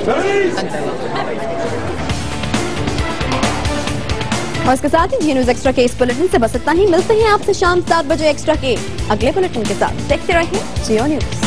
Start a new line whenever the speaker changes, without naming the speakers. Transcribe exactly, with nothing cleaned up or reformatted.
और इसके साथ ही जी न्यूज एक्स्ट्रा के इस बुलेटिन से बस इतना ही। मिलते हैं आपसे शाम सात बजे एक्स्ट्रा के अगले बुलेटिन के साथ। देखते रहें जियो न्यूज।